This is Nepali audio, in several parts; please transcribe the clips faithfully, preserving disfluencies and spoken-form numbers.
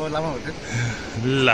लामा होटेल। ल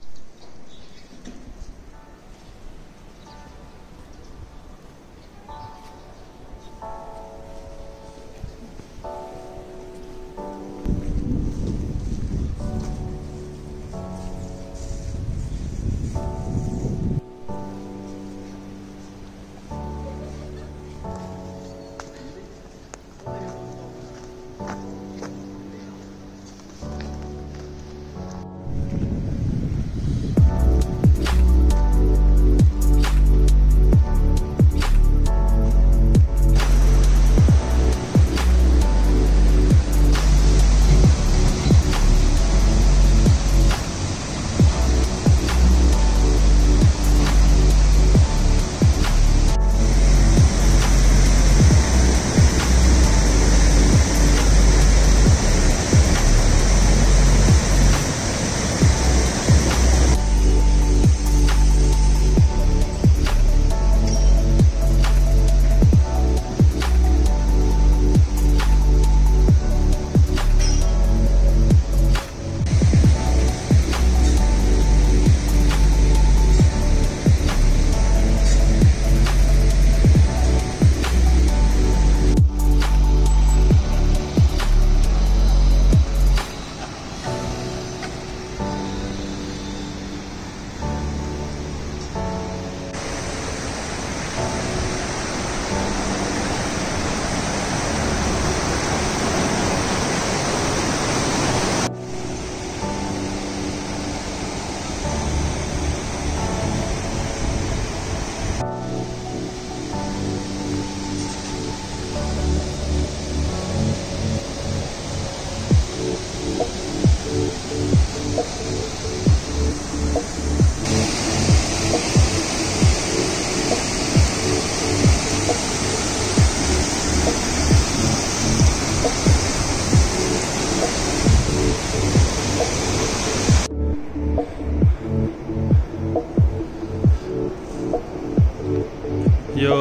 यो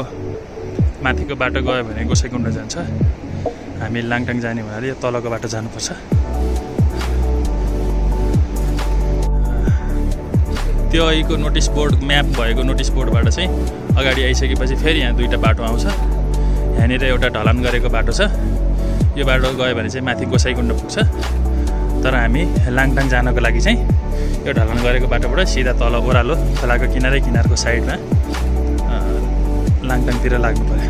माथिको बाटो गयो भने गोसाइकुण्ड जान्छ। हामी लाङटाङ जाने हुनाले यो तलको बाटो जानुपर्छ। त्यो अहिलेको नोटिस बोर्ड म्याप भएको नोटिस बोर्डबाट चाहिँ अगाडि आइसकेपछि फेरि यहाँ दुईवटा बाटो आउँछ। यहाँनिर एउटा ढलान गरेको बाटो छ। यो बाटो गयो भने चाहिँ माथि गोसाइकुण्ड पुग्छ। तर हामी लाङटाङ जानको लागि चाहिँ यो ढलान गरेको बाटोबाट सिधा तल ओह्रालो खोलाको किनारै किनारको साइडमा लाङटाङतिर लाग्नु पर्यो।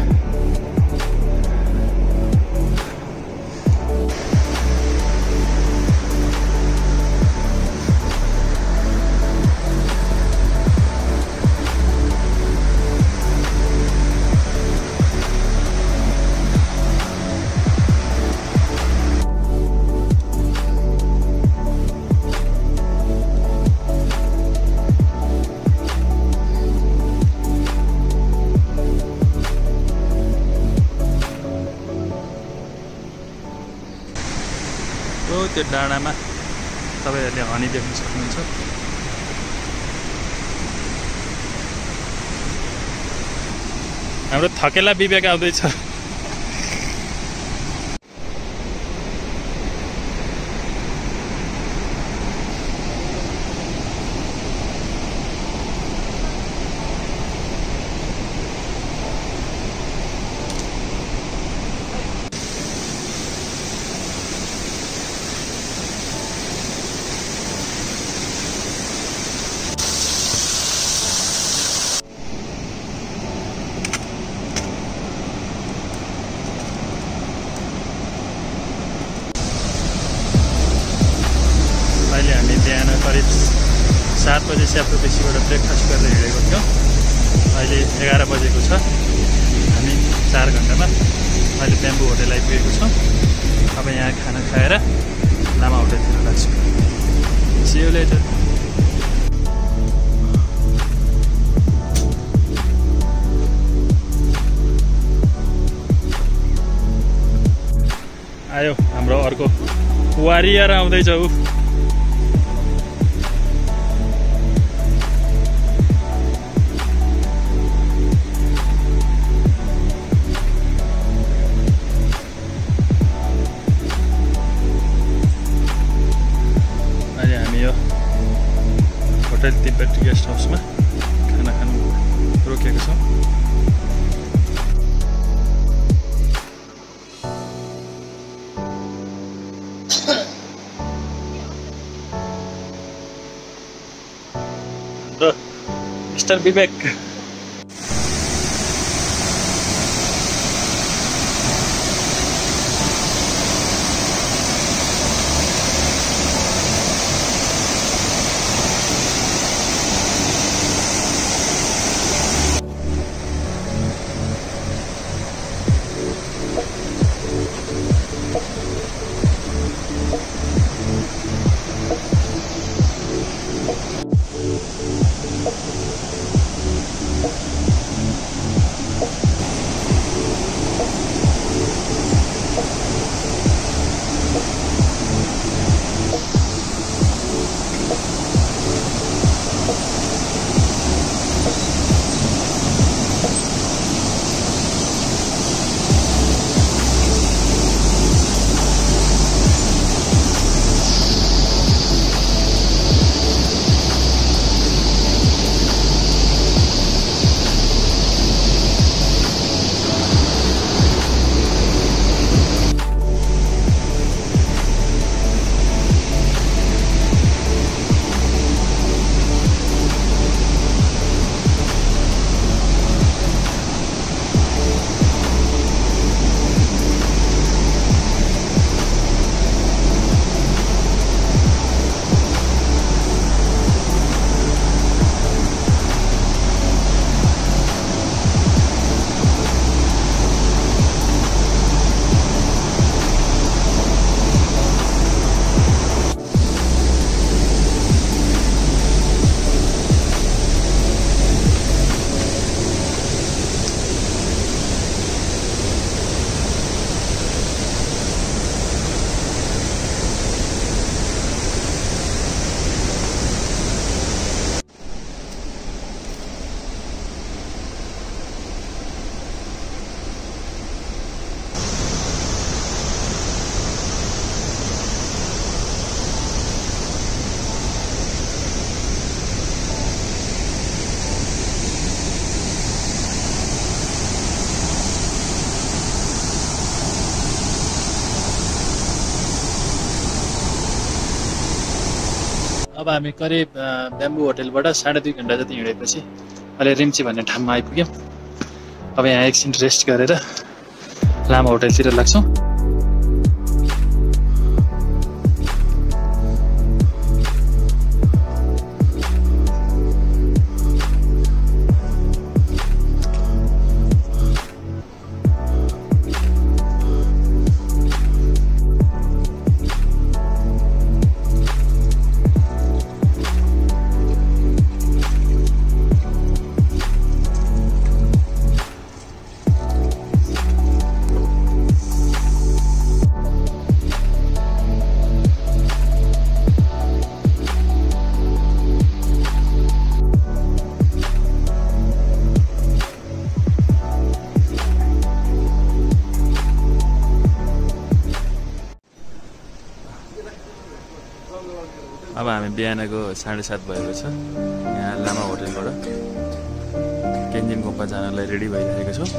त्यो डाँडामा तपाईहरुले हनी देख्न सक्नुहुन्छ। हाम्रो थकेला विवेक आउँदैछ। बिहान करिब सात बजे स्याप्रोपेसीबाट ब्रेकफास्ट गरेर हिँडेको थियौँ। अहिले एघार बजेको छ। हामी चार घन्टामा अहिले ब्याम्बू होटेल आइपुगेको छौँ। अब यहाँ खाना खाएर लामा होटेलतिर लाग्छौँ। See you later। आयो हाम्रो अर्को वारियर आउँदैछ। ऊ पेट गेस्ट हाउसमा खाना खानु रोकेको छौँ। मिस्टर विवेक अब हामी करिब ब्याम्बू होटेलबाट साढे दुई घन्टा जति हिँडेपछि अहिले रिम्ची भन्ने ठाउँमा आइपुग्यौँ। अब यहाँ एकछिन रेस्ट गरेर लामा होटेलतिर लाग्छौँ। अब हामी बिहानको साढे सात भएको छ। यहाँ लामा होटेलबाट केन्जिन गुम्पा जानलाई रेडी भइरहेको छौँ।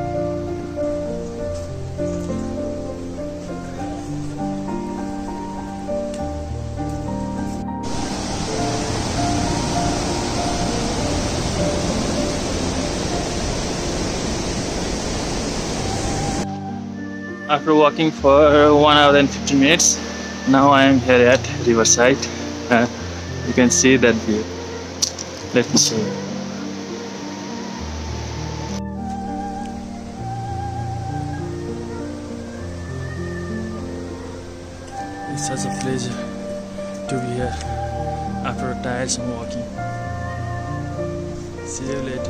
After walking for one hour and fifteen minutes, now I am here at Riverside. Uh, you can see that view. Let me show you. It's such a pleasure to be here after a tiresome walking. See you later.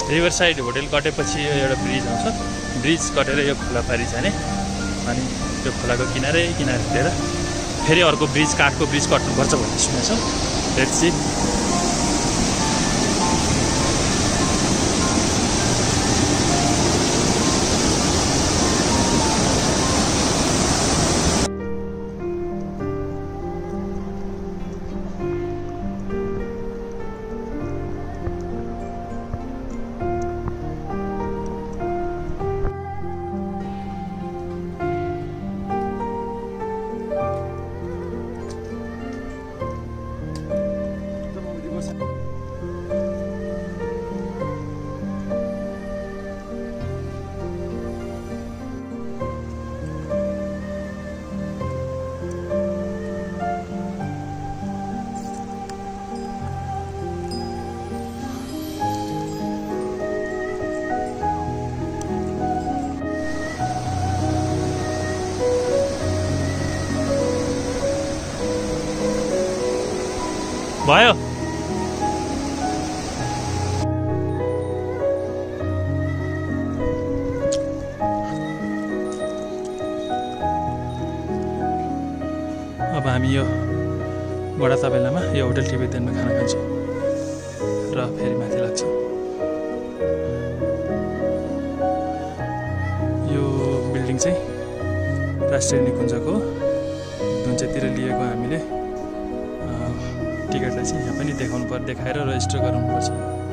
River side hotel कटेपछि यो एउटा ब्रिज आउँछ, ब्रिज कटेर यो खोला पारी जाने, अनि त्यो खोलाको किनारै किनारतिर फेरि अर्को ब्रिज काठको ब्रिज कट्नुपर्छ भन्ने सुनेको छु। Let's see. भयो अब हामी यो बडा तबेलामा यो होटल टिबेटनमा खाना खान्छौँ र फेरि माथि लाग्छौँ। यो बिल्डिङ चाहिँ राष्ट्रिय निकुञ्जको हो, दुन्चेतिर लिएको हामीले टिकटलाई चाहिँ यहाँ पनि देखाउनु पर्छ, देखाएर रेजिस्टर गराउनुपर्छ।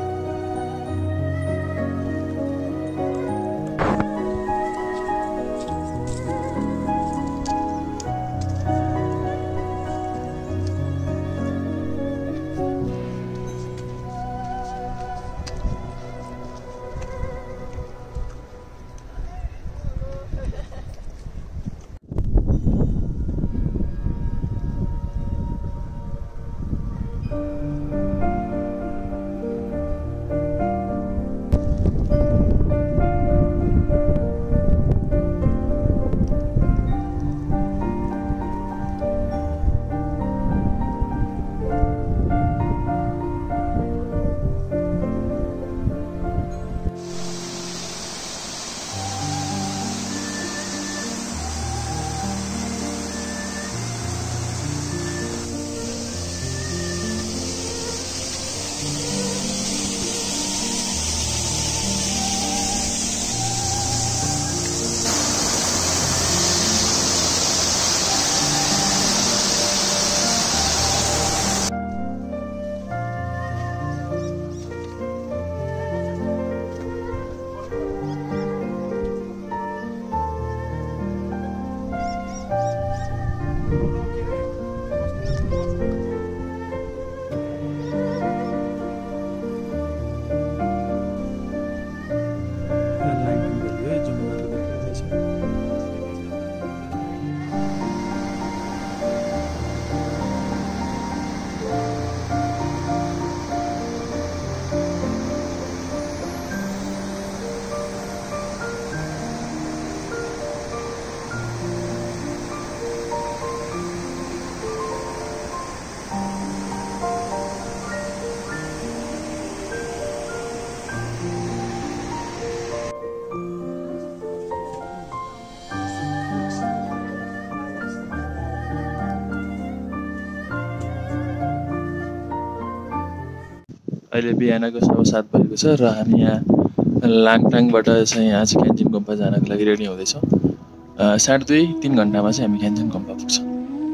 अहिले बिहानको सवा सात भएको छ र हामी यहाँ लाङटाङबाट चाहिँ यहाँ चाहिँ क्यान्चिन गुम्पा जानको लागि रेडी हुँदैछौँ। साढे दुई तिन घन्टामा चाहिँ हामी क्यान्चिन गुम्पा पुग्छौँ।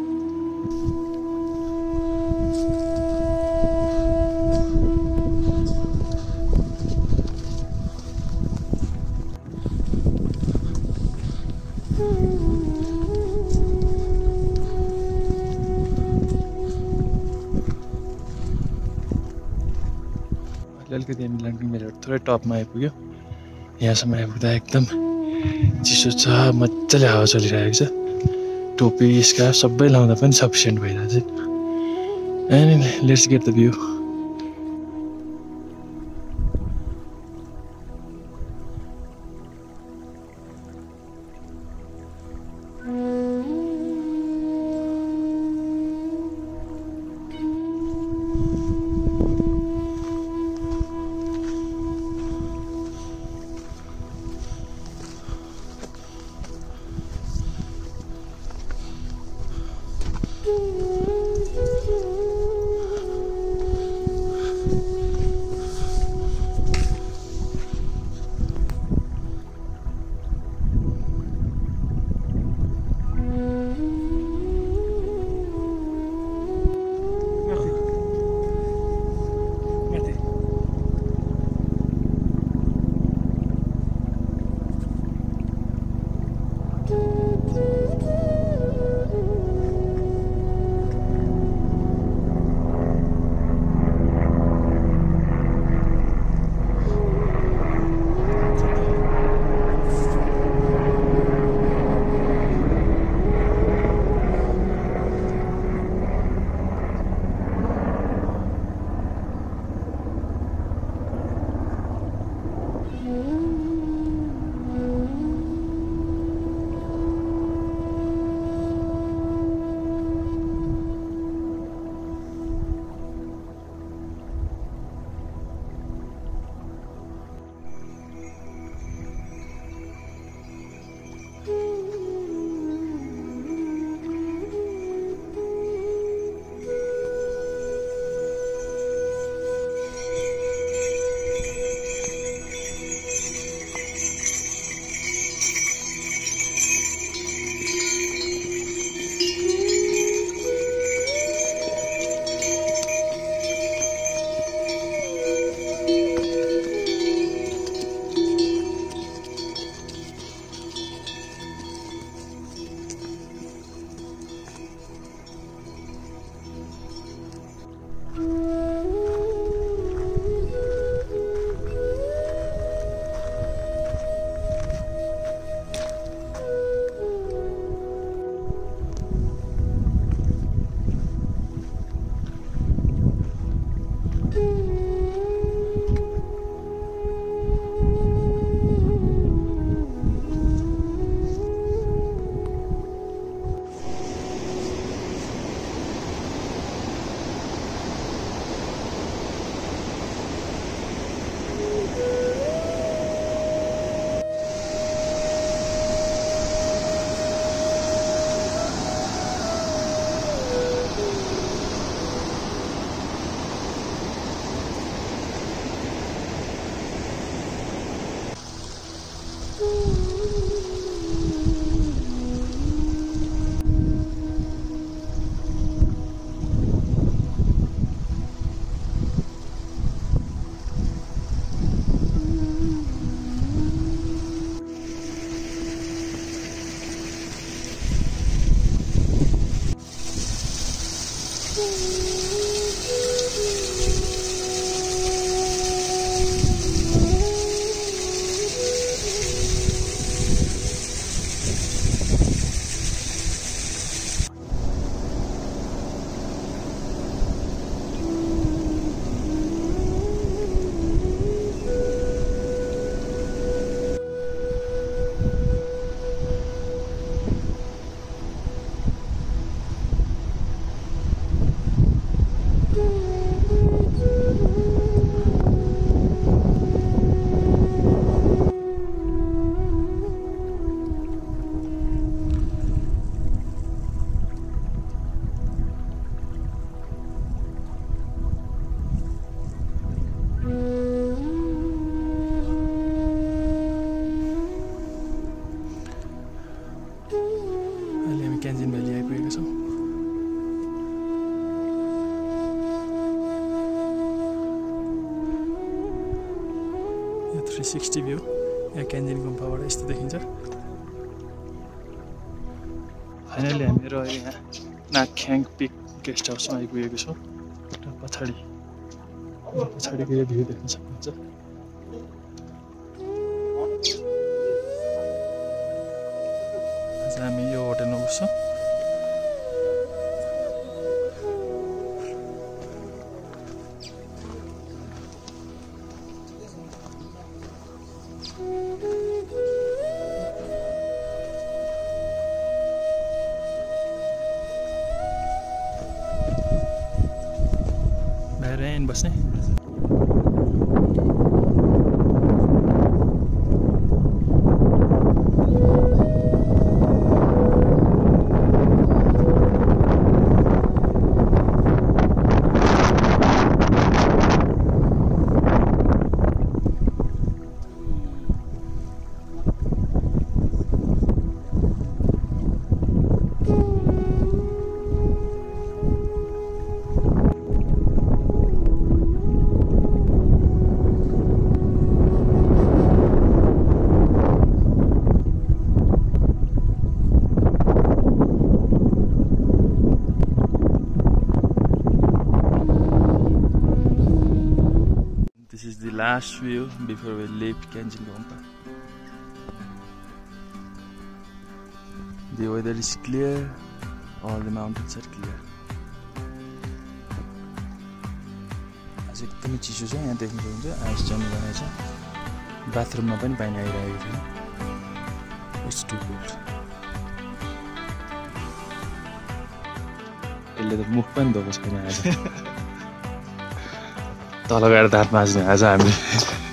अलिकति हामी लाङटाङ मेलाबाट थोरै टपमा आइपुग्यो। यहाँसम्म आइपुग्दा एकदम चिसो छ, मजाले हावा चलिरहेको छ, टोपी स्कार्फ सबै लाउँदा पनि सफिसियन्ट भइरहेको छ। And let's get the view. Sixty view यहाँ क्यान्जिन गुम्पाबाट यस्तो देखिन्छ। फाइनली हामीहरू यहाँ नाक्याङ पिक गेस्ट हाउसमा आइपुगेको छौँ र पछाडि पछाडिको यो भ्यू देख्न सक्नुहुन्छ। आज हामी यो होटलमा बस्छौँ। बाहिर यहाँ बस्ने This is the last view before we leave Kenjin Gompa. The weather is clear, all the mountains are clear. आज एकदमै चिसो छ, यहाँ देख्नु सक्नुहुन्छ आइस जमिरहेको छ। बाथरुममा पनि पानी आइरहेको थियो। It's too cold. यसले त मुख पनि धोएको छैन आज। तल गएर दाँत माझ्ने आज हामी।